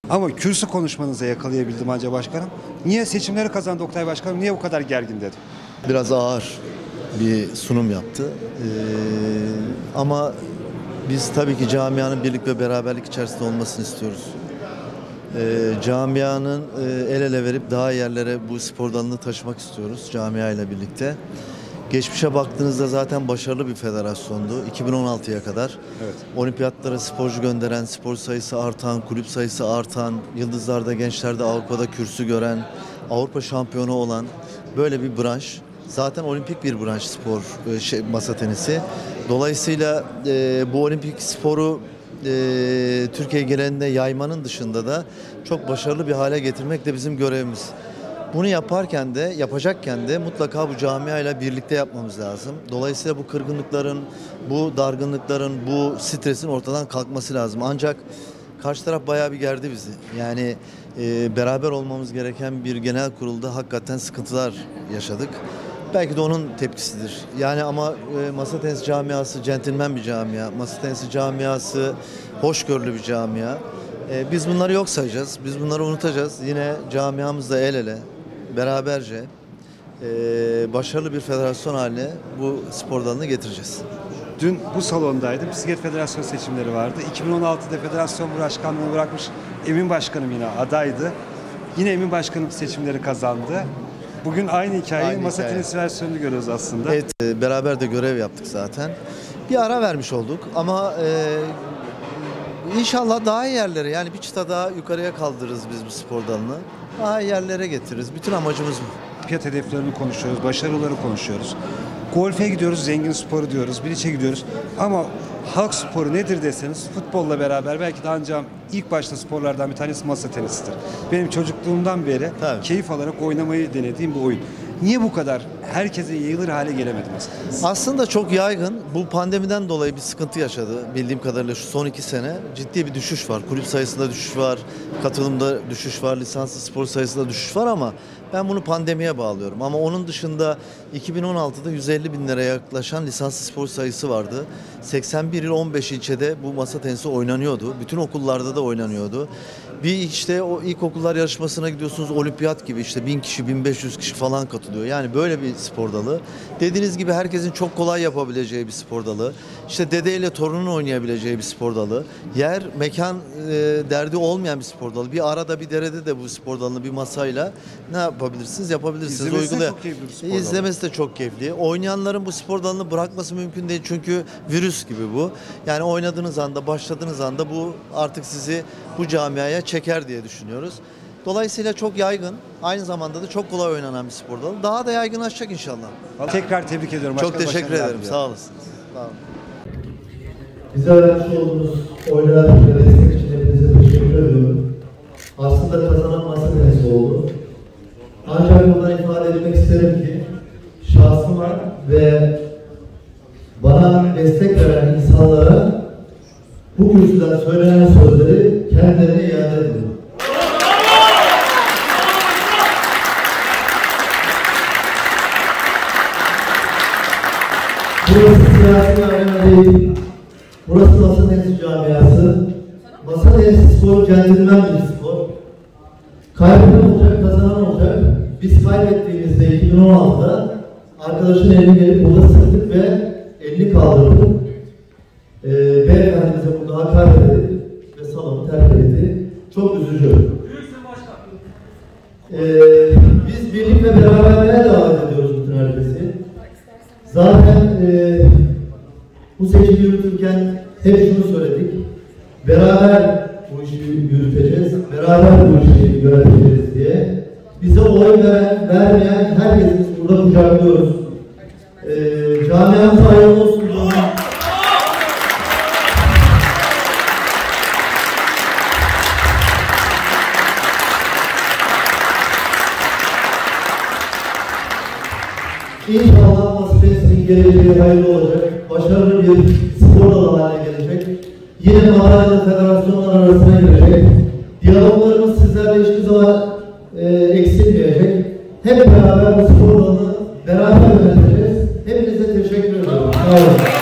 Ama kürsü konuşmanıza yakalayabildim acaba başkanım. Niye seçimleri kazandı Oktay Başkanım? Niye bu kadar gergin dedi? Biraz ağır bir sunum yaptı. Ama biz tabii ki camianın birlik ve beraberlik içerisinde olmasını istiyoruz. Camianın el ele verip daha yerlere bu spor dalını taşımak istiyoruz camia ile birlikte. Geçmişe baktığınızda zaten başarılı bir federasyondu 2016'ya kadar. Evet. Olimpiyatlara sporcu gönderen, spor sayısı artan, kulüp sayısı artan, yıldızlarda, gençlerde Avrupa'da kürsü gören, Avrupa şampiyonu olan böyle bir branş. Zaten olimpik bir branş spor, masa tenisi. Dolayısıyla bu olimpik sporu Türkiye genelinde yaymanın dışında da çok başarılı bir hale getirmek de bizim görevimiz. Bunu yapacakken de mutlaka bu camiayla birlikte yapmamız lazım. Dolayısıyla bu kırgınlıkların, bu dargınlıkların, bu stresin ortadan kalkması lazım. Ancak karşı taraf bayağı bir gerdi bizi. Yani beraber olmamız gereken bir genel kurulda hakikaten sıkıntılar yaşadık. Belki de onun tepkisidir. Yani ama masa tenisi camiası centilmen bir camia. Masa tenisi camiası hoşgörülü bir camia. Biz bunları yok sayacağız. Biz bunları unutacağız. Yine camiamızla el ele, beraberce başarılı bir federasyon haline bu spor dalını getireceğiz. Dün bu salondaydım. Bisiklet Federasyonu seçimleri vardı. 2016'da federasyon başkanlığını bırakmış Emin Başkanım yine adaydı. Yine Emin Başkanım seçimleri kazandı. Bugün aynı hikayeyi masa tenisi versiyonunu görüyoruz aslında. Evet, beraber de görev yaptık zaten. Bir ara vermiş olduk ama İnşallah daha iyi yerlere, yani bir çıta daha yukarıya kaldırırız biz bu spor dalını. Daha iyi yerlere getiririz. Bütün amacımız bu. Fiyat hedeflerini konuşuyoruz, başarıları konuşuyoruz. Golfe gidiyoruz, zengin sporu diyoruz, biriçe gidiyoruz. Ama halk sporu nedir deseniz futbolla beraber belki de ancak ilk başta sporlardan bir tanesi masa tenisidir. Benim çocukluğumdan beri keyif alarak oynamayı denediğim bir oyun. Niye bu kadar herkese yayılır hale gelemedi mesela? Aslında çok yaygın. Bu pandemiden dolayı bir sıkıntı yaşadı. Bildiğim kadarıyla şu son 2 sene ciddi bir düşüş var. Kulüp sayısında düşüş var, katılımda düşüş var, lisanslı spor sayısında düşüş var ama ben bunu pandemiye bağlıyorum. Ama onun dışında 2016'da 150 bin liraya yaklaşan lisanslı spor sayısı vardı. 81 il 15 ilçede bu masa tenisi oynanıyordu. Bütün okullarda da oynanıyordu. Bir işte o ilkokullar yarışmasına gidiyorsunuz, olimpiyat gibi işte 1000 kişi, 1500 kişi falan katılıyor. Yani böyle bir spor dalı. Dediğiniz gibi herkesin çok kolay yapabileceği bir spor dalı. İşte dedeyle torunun oynayabileceği bir spor dalı. Yer, mekan derdi olmayan bir spor dalı. Bir arada bir derede de bu spor dalını bir masayla ne yapabilirsiniz? Yapabilirsiniz. İzlemesi de çok keyifli bir spor dalı. İzlemesi de çok keyifli. Oynayanların bu spor dalını bırakması mümkün değil çünkü virüs gibi bu. Yani oynadığınız anda, başladığınız anda bu artık sizi bu camiaya çeker diye düşünüyoruz. Dolayısıyla çok yaygın, aynı zamanda da çok kolay oynanan bir spor dalı. Daha da yaygınlaşacak inşallah. Tekrar tebrik ediyorum. Çok teşekkür ederim. Sağ olasınız. Sağ olun. Bize vermiş olduğunuz oylar ve destek için hepinize teşekkür ediyorum. Aslında kazanan masa tenisi oldu. Ancak buradan ifade etmek isterim ki şahsıma ve bana destek veren insanlara bu kürsüden söylenen sözleri kendilerine iade ediyorum. Burası siyasi arena değil. Burası masa tenisi camiası. Masa tenisi spor centilmen bir spor. Kaybeden olacak, kazanan olacak. Biz kaybettiğimizde 2016'da arkadaşın elini gelip burada sıktık ve elini kaldırdık. Beyefendimize burada hakaret edildi ve salonu terk etti. Çok üzücü. Biz birlik ve beraberliğe davet ediyoruz bütün herkesi. Zaten bu seçimi yürütürken hep şunu söyledik. Beraber bu işi yürüteceğiz, beraber bu işi yöneteceğiz diye. Bize oy veren, vermeyen herkesi burada kucaklıyoruz. Camiamız hayırlı olsun. İnşallah masa tenisinin geleceği hayırlı olacak. Başarılı bir spor dalı haline gelecek. Yine mahalle federasyonlar arasına girecek. Diyaloglarımız sizlerle hiçbir zaman eksilmeyecek. Hep beraber bu spor dalını beraber yöneteceğiz. Hepinize teşekkür ediyorum. Sağ olun.